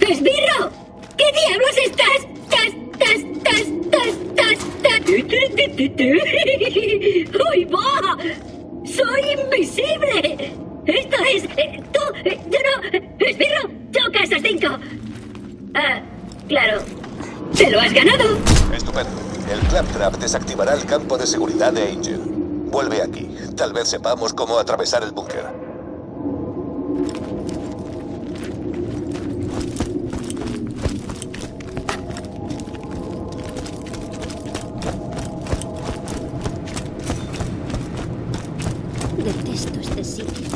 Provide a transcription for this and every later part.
¡Esbirro! ¿Qué diablos estás? ¡Uy, va! ¡Soy invisible! ¡Esto es... tú... yo no... ¡Esbirro! ¡Choca esos 5! Ah, claro. ¡Te lo has ganado! Estupendo. El Claptrap desactivará el campo de seguridad de Angel. Vuelve aquí. Tal vez sepamos cómo atravesar el búnker. Detesto este sitio.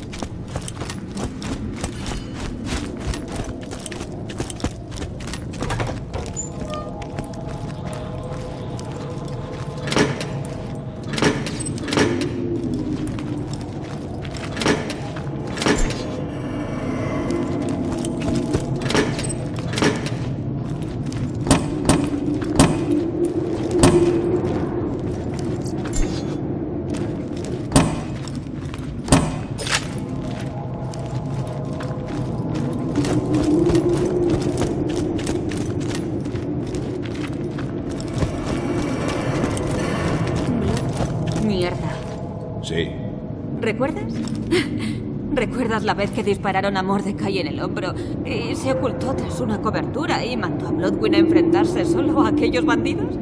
Mierda. Sí. ¿Recuerdas? ¿Recuerdas la vez que dispararon a Mordecai en el hombro y se ocultó tras una cobertura y mandó a Bloodwing a enfrentarse solo a aquellos bandidos?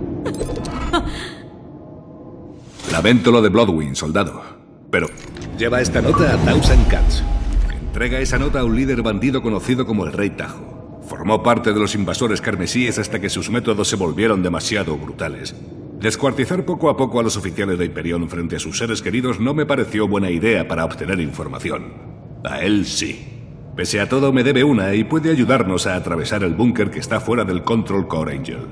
Lamento lo de Bloodwing, soldado. Pero lleva esta nota a Thousand Cats. Entrega esa nota a un líder bandido conocido como el Rey Tajo. Formó parte de los invasores carmesíes hasta que sus métodos se volvieron demasiado brutales. Descuartizar poco a poco a los oficiales de Hyperion frente a sus seres queridos no me pareció buena idea para obtener información. A él sí. Pese a todo me debe una y puede ayudarnos a atravesar el búnker que está fuera del Control Core Angel.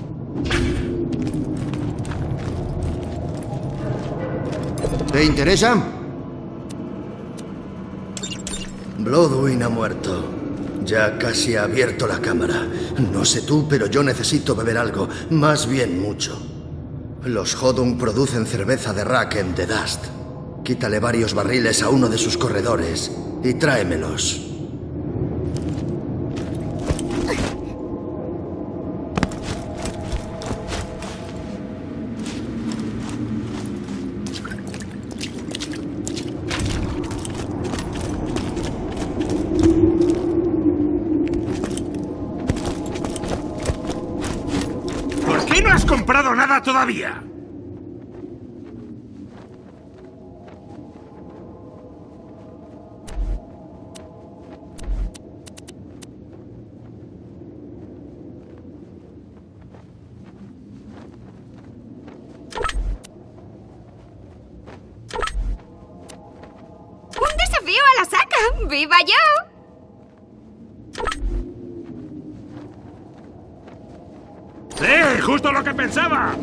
¿Te interesa? Bloodwing ha muerto. Ya casi ha abierto la cámara. No sé tú, pero yo necesito beber algo. Más bien mucho. Los Hodung producen cerveza de Rack en The Dust. Quítale varios barriles a uno de sus corredores y tráemelos. ¿Por qué no has comprado nada todavía? ¡Un desafío a la saca! ¡Viva yo! ¡Sí! ¡Justo lo que pensaba!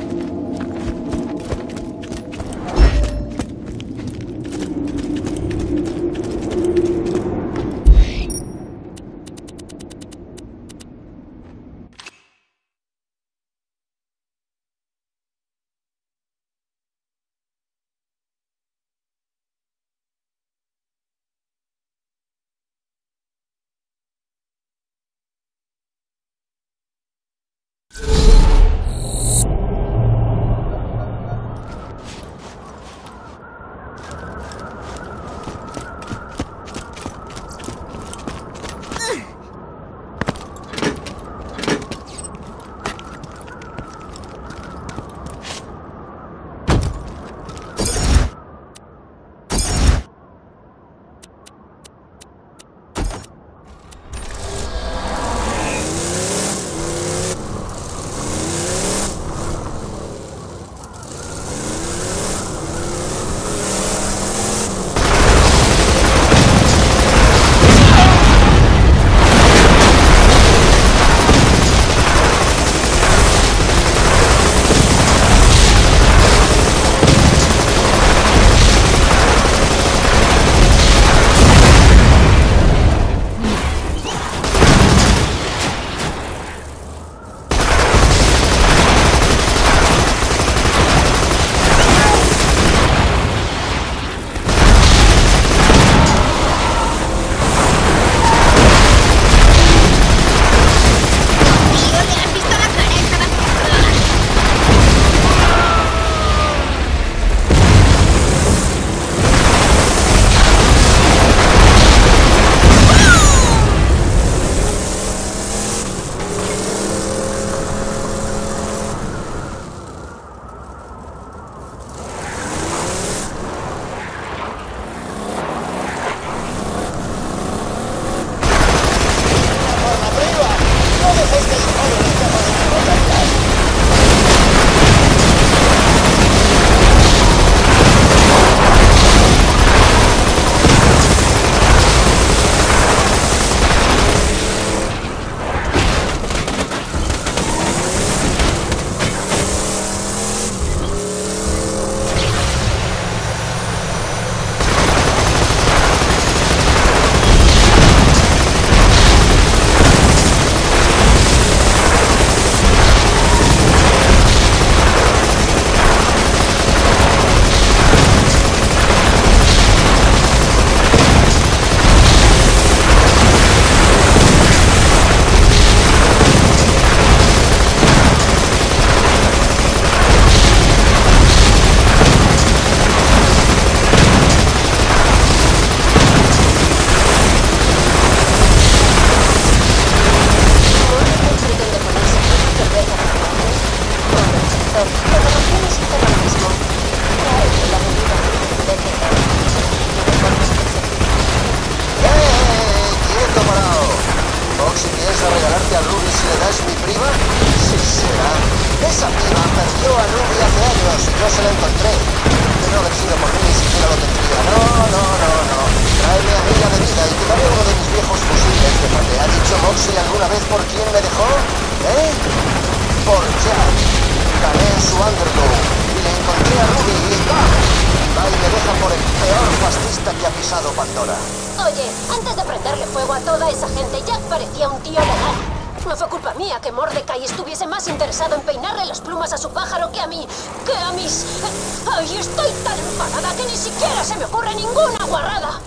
Esa piba perdió a Ruby hace años y yo se la encontré. De no haber sido por mí ni siquiera lo tendría. No. Tráeme a mí la bebida y te daré uno de mis viejos fusiles de parte. ¿Ha dicho Moxie alguna vez por quién me dejó? ¿Eh? Por Jack. Gané en su underdog y le encontré a Ruby y ¡pam! Va y me deja por el peor fascista que ha pisado Pandora. Oye, antes de prenderle fuego a toda esa gente, Jack parecía un tío legal. No fue culpa mía que Mordecai estuviese más interesado en peinarle las plumas a su pájaro que a mí. Que a mis... ¡Ay, estoy tan enfadada que ni siquiera se me ocurre ninguna guarrada!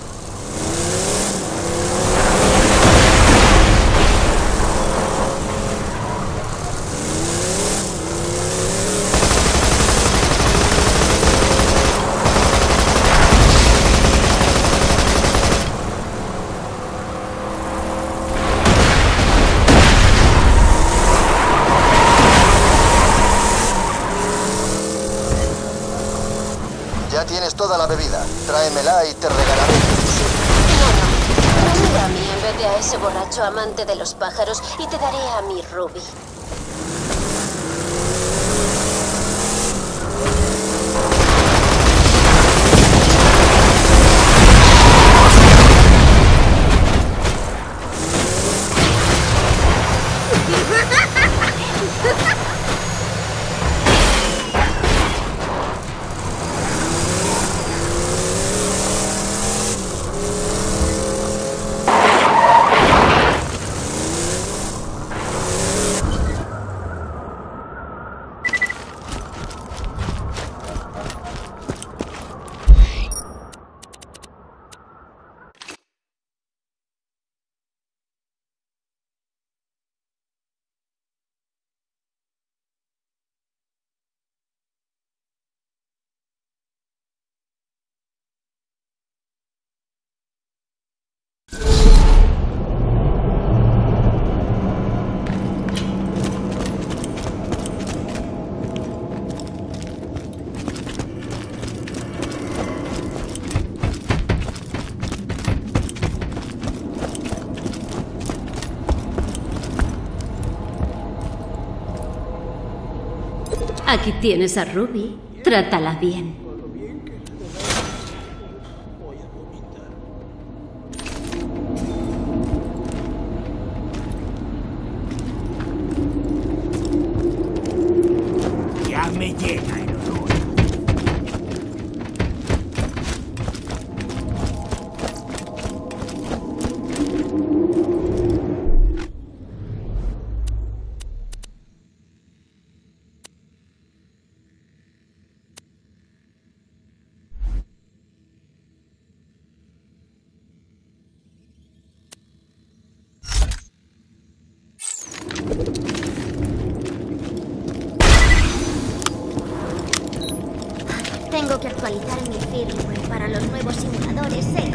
Ya tienes toda la bebida. Tráemela y te regalaré. No. Tráemela a mí en vez de a ese borracho amante de los pájaros y te daré a mi Ruby. Aquí tienes a Ruby. Trátala bien. Ya me llega el olor. Tengo que actualizar mi firmware para los nuevos simuladores Echo.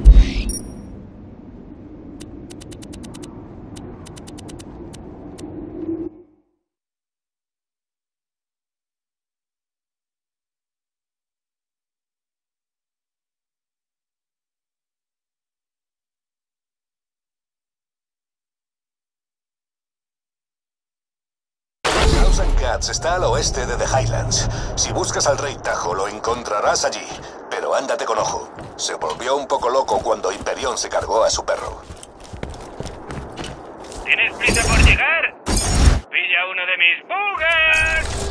Thousand Cats está al oeste de The Highlands. Si buscas al Rey Tajo, lo encontrarás allí. Pero ándate con ojo. Se volvió un poco loco cuando Hyperion se cargó a su perro. ¿Tienes prisa por llegar? ¡Pilla uno de mis bugas!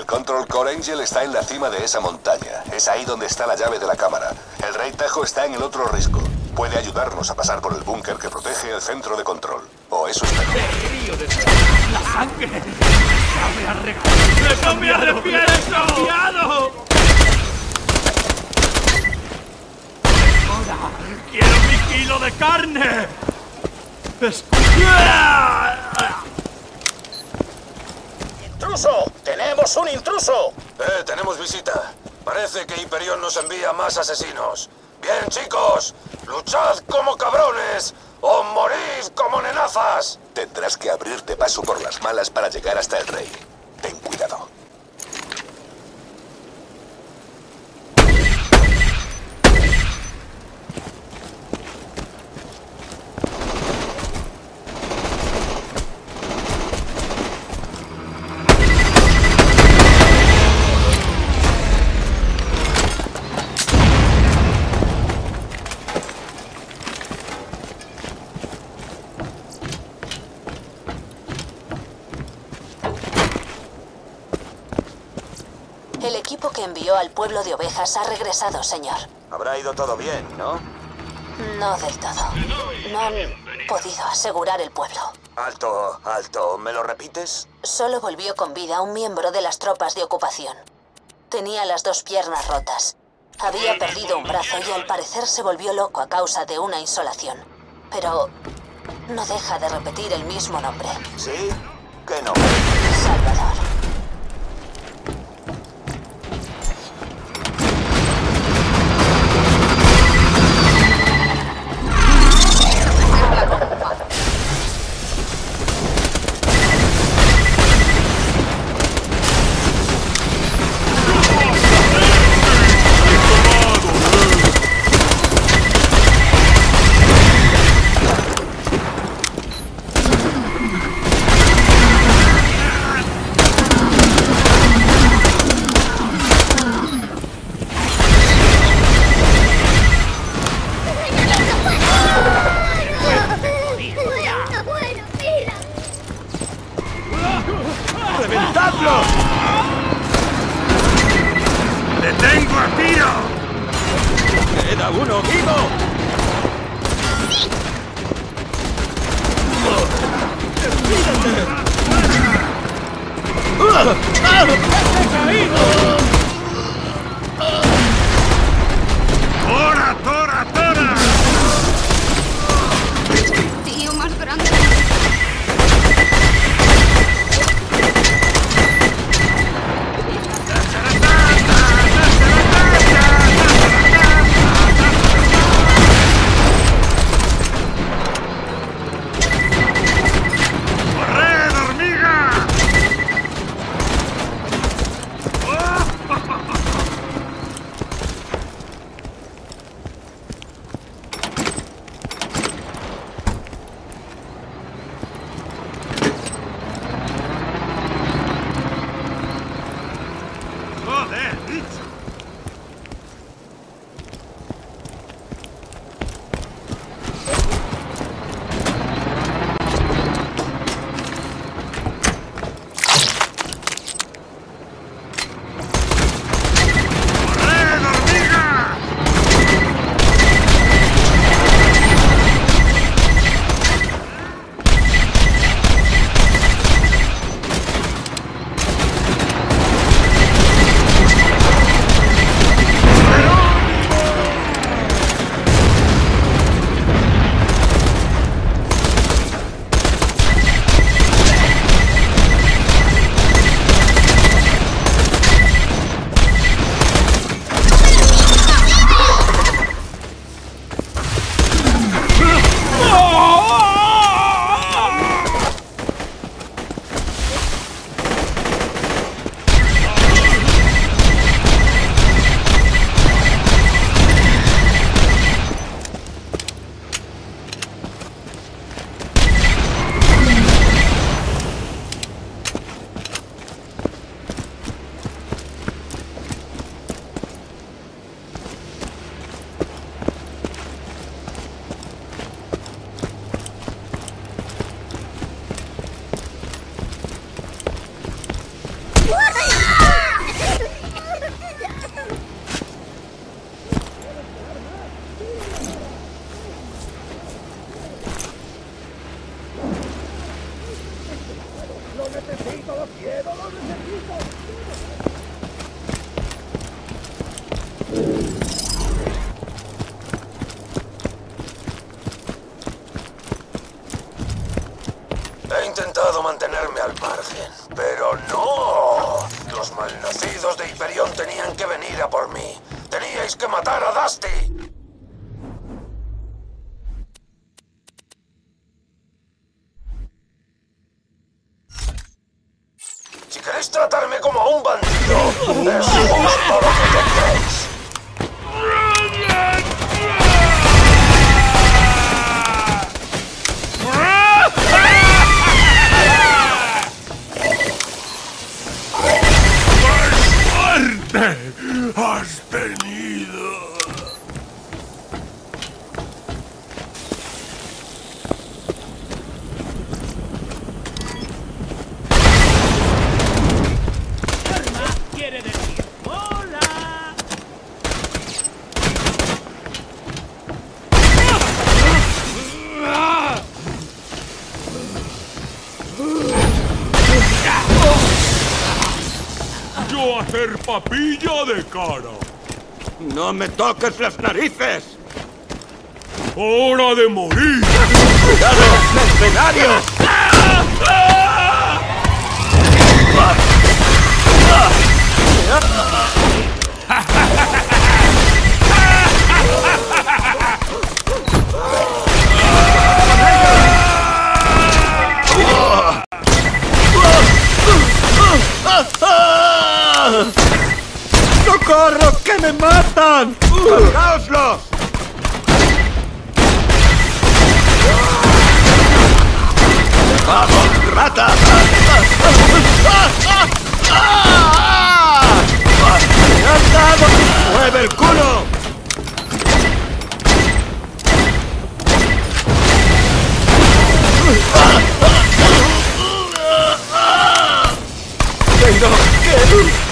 Control Core Angel está en la cima de esa montaña. Es ahí donde está la llave de la cámara. El Rey Tajo está en el otro risco. Puede ayudarnos a pasar por el búnker que protege el centro de control. O eso espero. ¡La sangre! ¡No me arrepiento! ¡Ahora! ¡Quiero mi kilo de carne! ¡Intruso! ¡Tenemos un intruso! Tenemos visita. Parece que Hyperion nos envía más asesinos. Bien, chicos, luchad como cabrones o morid como nenazas. Tendrás que abrirte paso por las malas para llegar hasta el rey. Ten cuidado. El equipo que envió al pueblo de ovejas ha regresado, señor. Habrá ido todo bien, ¿no? No del todo. No han podido asegurar el pueblo. Alto, alto. ¿Me lo repites? Solo volvió con vida un miembro de las tropas de ocupación. Tenía las 2 piernas rotas. Había perdido un brazo y al parecer se volvió loco a causa de una insolación. Pero no deja de repetir el mismo nombre. ¿Sí? ¿Qué nombre? Salvador. ¡Reventadlo! ¡Detengo a tiro! ¡Queda uno vivo! ¡Tora, tora, tora! Tío más grande. ¡Corred, hormiga! necesito, lo quiero, lo necesito. He intentado mantenerme al margen, pero no. Los malnacidos de Hyperion tenían que venir a por mí. Teníais que matar a Dusty. Si queréis tratarme como a un bandido, es justo lo que tendréis. ¡Has venido! Karma quiere decir hola. ¡Yo hacer papilla de cara! ¡No me toques las narices! ¡Hora de morir! ¡Cuidado! ¡Mercenario! ¡Socorro! ¡Que me matan! ¡Cargaoslos! ¡Vamos, rata! ¡Me has dado! ¡Mueve el culo! ¡Pero qué!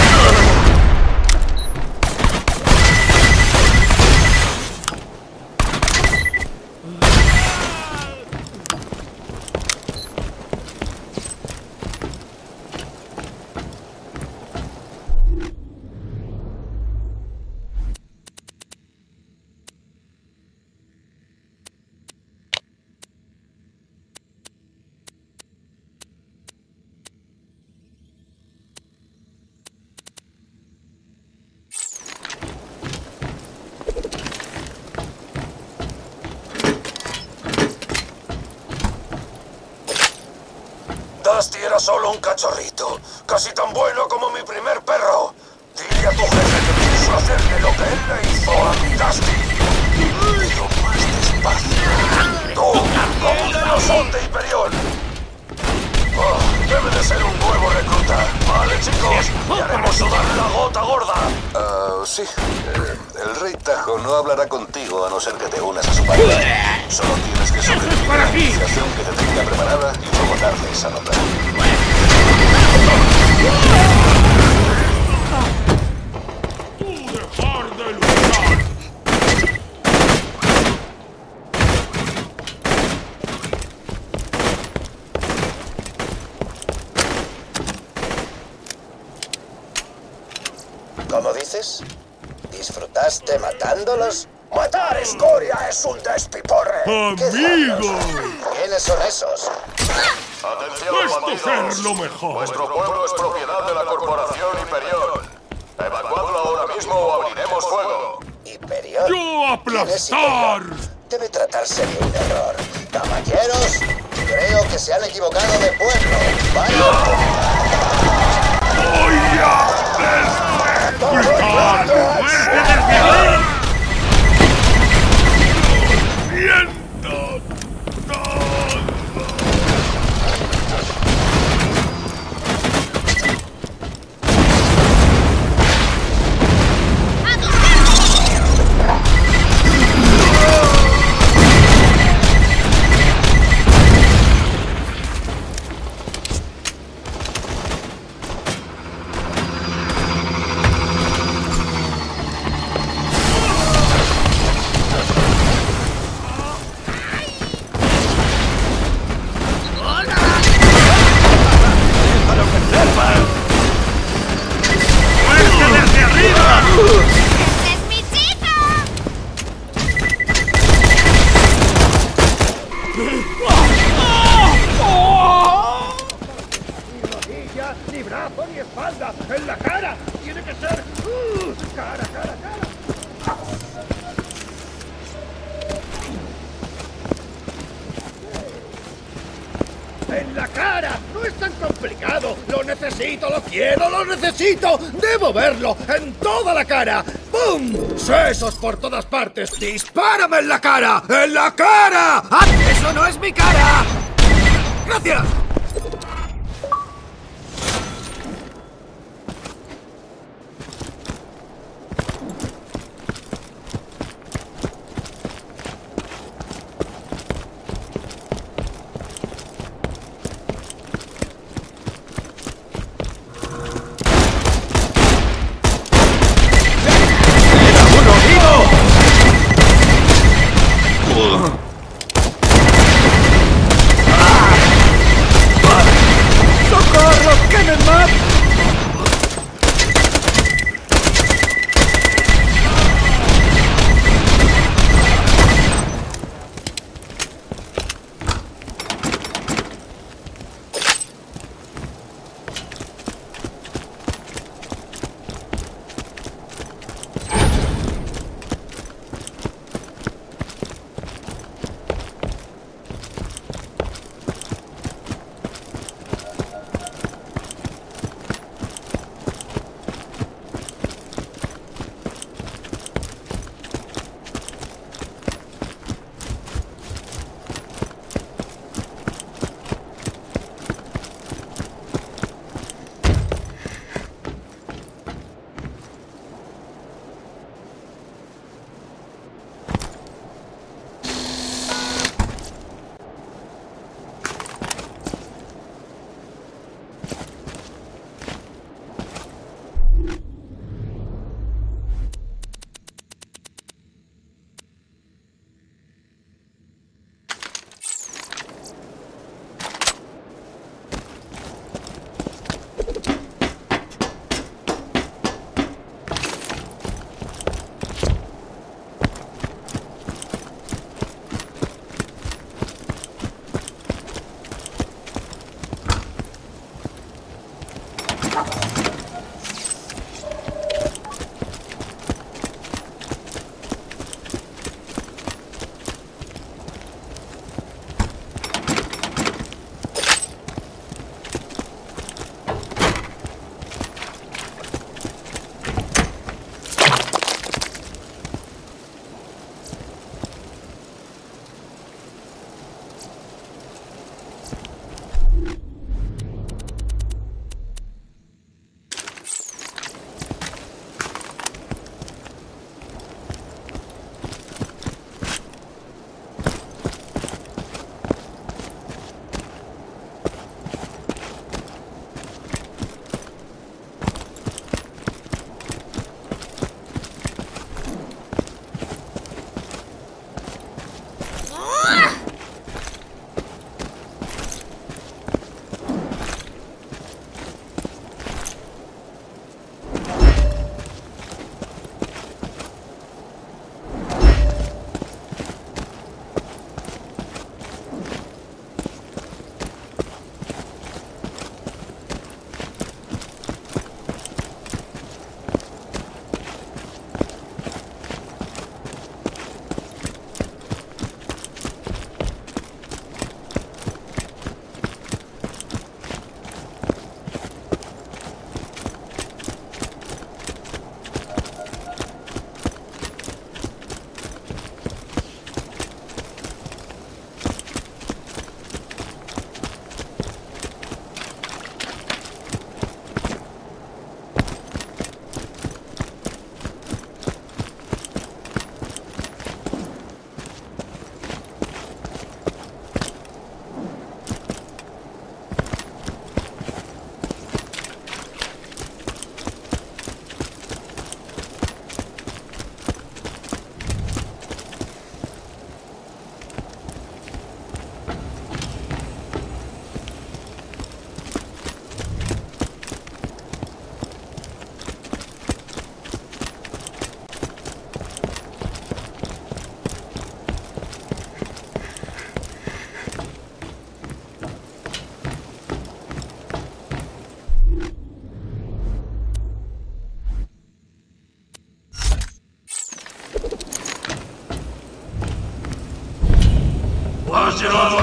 Dusty era solo un cachorrito, casi tan bueno como mi primer perro. Dile a tu jefe que pienso hacerle lo que él le hizo a mi Dusty. Pero más despacio. Tú, como de no son de Hyperion. Oh, debe de ser un nuevo recluta. Vale, chicos, y haremos sudar la gota gorda. Sí. El Rey Tajo no hablará contigo a no ser que te unas a su banda. Solo tienes que sobrevivir a la iniciación que te tenga preparada y luego darle esa nota. ¡Dejar de luchar! ¿Cómo dices? ¿Disfrutaste matándolos? ¡Matar escoria es un despiporre! ¡Amigo! ¿Quiénes son esos? Atención, ¡Esto bandidos. es lo mejor! Vuestro pueblo es propiedad de la corporación Hyperion. Evacuadlo ahora mismo o abriremos fuego. ¿Hyperion? ¡Yo aplastar! Debe tratarse de un error. Caballeros, creo que se han equivocado de pueblo. ¡Vaya! ¡Voy a despejar! ¡Viento! espalda, en la cara. Tiene que ser... cara, cara, cara. ¡En la cara! ¡No es tan complicado! ¡Lo necesito, lo quiero, lo necesito! ¡Debo verlo! ¡En toda la cara! ¡Bum! ¡Sesos por todas partes! ¡Dispárame en la cara! ¡En la cara! ¡Ah! ¡Eso no es mi cara! ¡Gracias!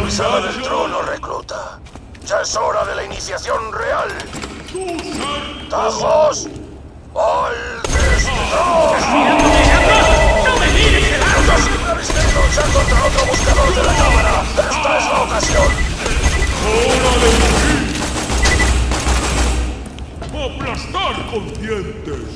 avisada del trono, recluta. Ya es hora de la iniciación real. ¡Tajos! ¡Al destrozar! ¡No me mires el arma! ¡No siempre habéis querido luchar contra otro buscador de la cámara! ¡Esta es la ocasión! ¡Hora de morir! ¡Aplastar conscientes!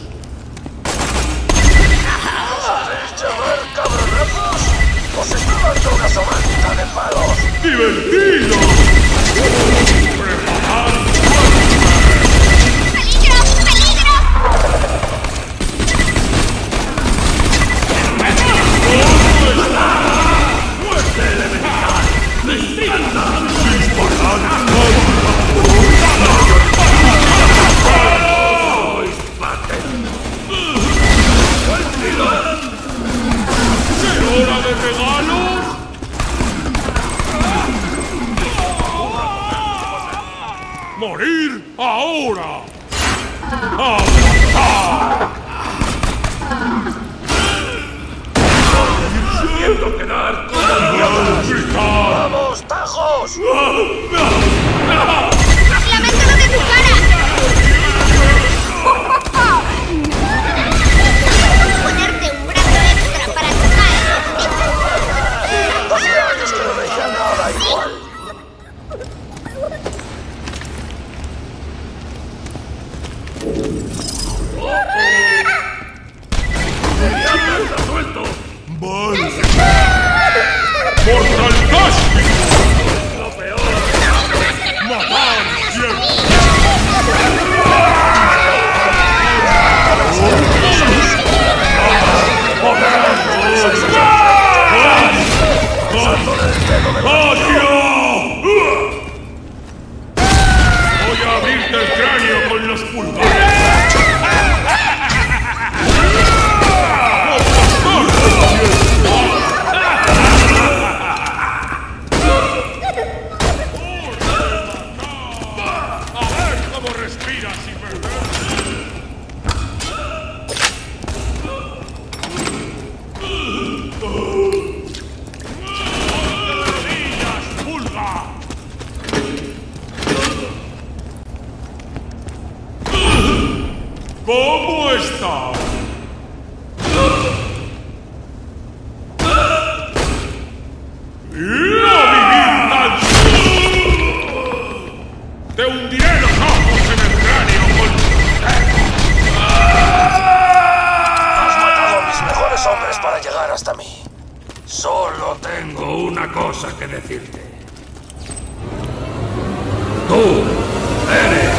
¿Os hacéis llamar cabronazos? ¡Os estoy dando una somántica de palos! ¡Divertido! ¡Preparad! ¡Peligro! ¡Peligro! ¡Muerte elemental! ¡Disparad! ¡Hora de regalos! ¡Morir ahora! ¡Siento quedar como idiotas! ¡Vamos, tajos! ¡Lamentalo de tu cara! Ponerte un brazo extra para chocar. Hacía años que no veía nada igual. ¡Ya suelto! ¡Vale! ¡Mortal Dash! ¡Lo peor! ¡Matar siempre! Voy a abrirte el cráneo con los pulgares. A ver cómo respiras sin perder. ¡Pulga! ¿Cómo está? ¡Te hundiré los ojos en el cráneo con... Has matado a mis mejores hombres para llegar hasta mí. Solo tengo una cosa que decirte. ¡Tú eres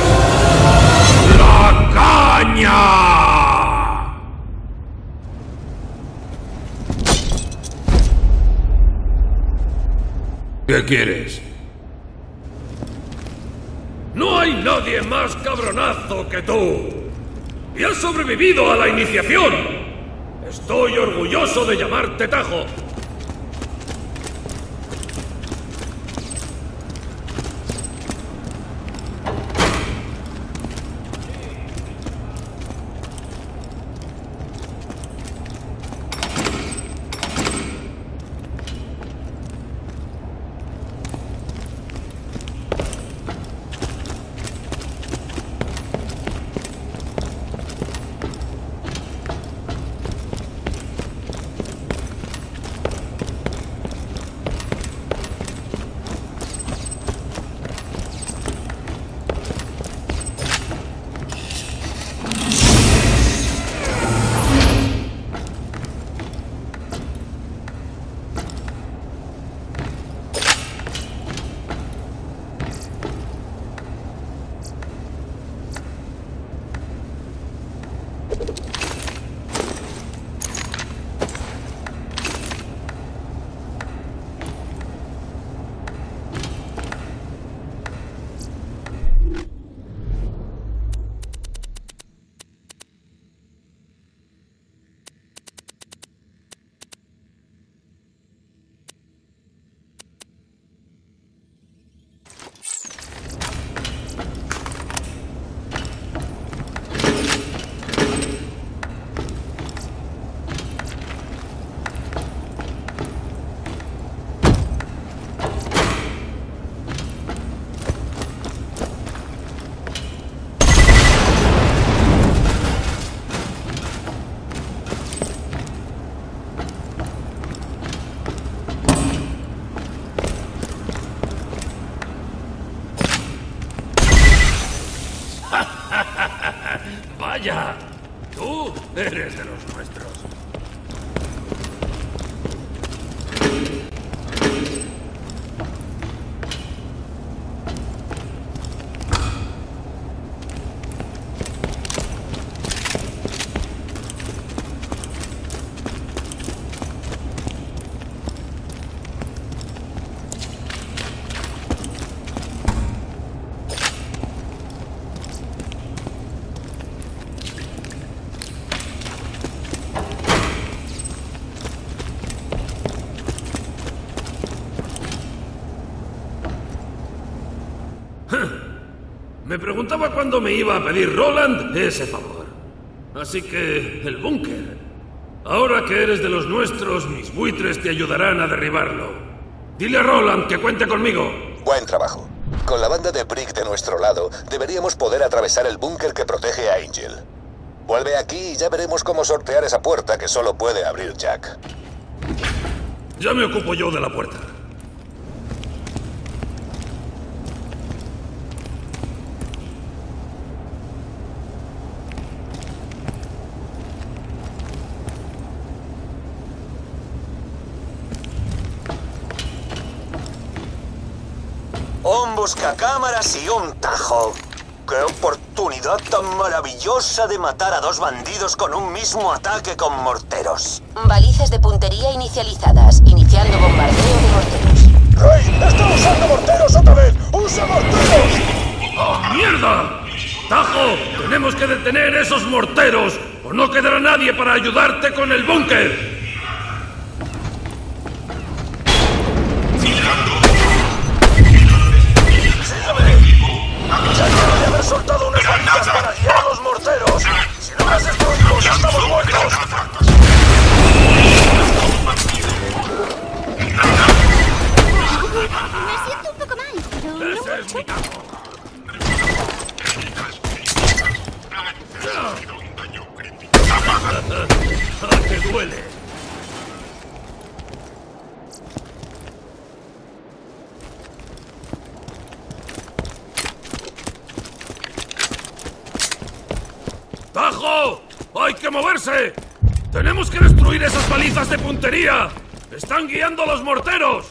la caña! ¿Qué quieres? No hay nadie más cabronazo que tú. Y has sobrevivido a la iniciación. Estoy orgulloso de llamarte Tajo. Vaya, tú eres de los nuestros. Me preguntaba cuándo me iba a pedir Roland ese favor. Así que, el búnker. Ahora que eres de los nuestros, mis buitres te ayudarán a derribarlo. Dile a Roland que cuente conmigo. Buen trabajo. Con la banda de Brick de nuestro lado, deberíamos poder atravesar el búnker que protege a Angel. Vuelve aquí y ya veremos cómo sortear esa puerta que solo puede abrir Jack. Ya me ocupo yo de la puerta. Un buscacámaras y un tajo. ¡Qué oportunidad tan maravillosa de matar a dos bandidos con un mismo ataque con morteros! Balizas de puntería inicializadas, iniciando bombardeo de morteros. ¡Rey! ¡Está usando morteros otra vez! ¡Usa morteros! ¡Oh, mierda! ¡Tajo! ¡Tenemos que detener esos morteros! ¡O no quedará nadie para ayudarte con el búnker! ¡Ya debe de haber soltado unas balizas para guiar a los morteros! ¡Si no las destruimos, estamos muertos! Me siento un poco mal, pero no mucho. ¡Ah, que duele! ¡Tajo! ¡Hay que moverse! ¡Tenemos que destruir esas balizas de puntería! ¡Están guiando a los morteros!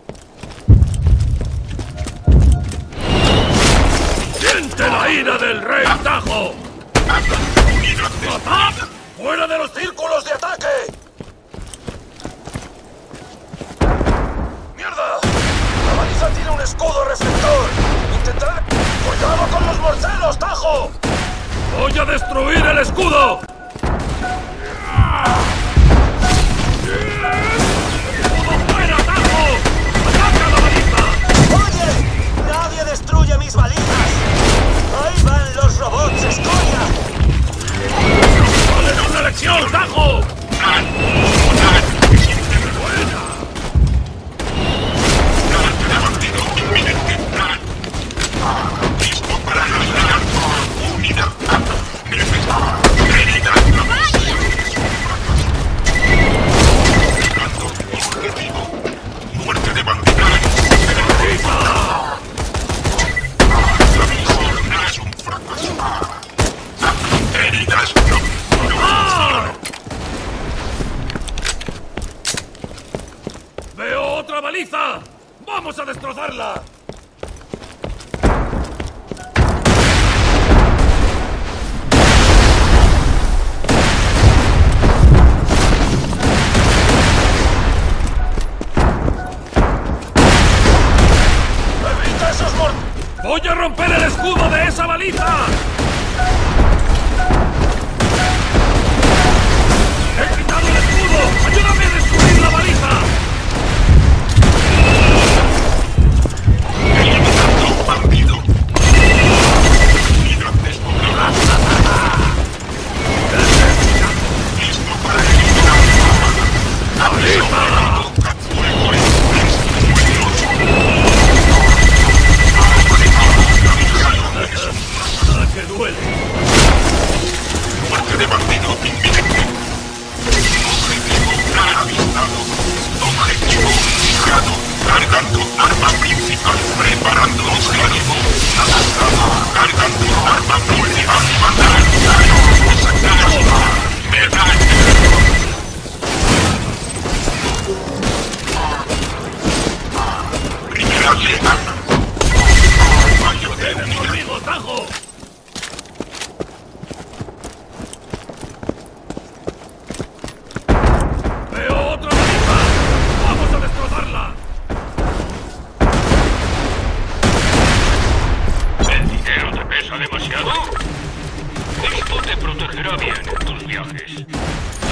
¡Siente la ira del rey, Tajo! ¡Atad! ¡Fuera de los círculos de ataque! ¡Mierda! La baliza tiene un escudo reflector. Intentará... ¡Cuidado con los morteros, Tajo! ¡Voy a destruir el escudo! ¡Escudo fuera, Tajo! ¡Ataca la baliza! ¡Oye! ¡Nadie destruye mis balizas! ¡Ahí van los robots, escoria! ¡Dale una lección, Tajo! ¡Veo otra baliza! ¡Vamos a destrozarla! ¡Evita esos ¡Voy a romper el escudo de esa baliza! ¡He quitado el escudo! ¡Ayúdame a destruir la baliza! ¡Que duele! Muerte de bandido inminente. Objetivo avistado. irá bien en tus viajes.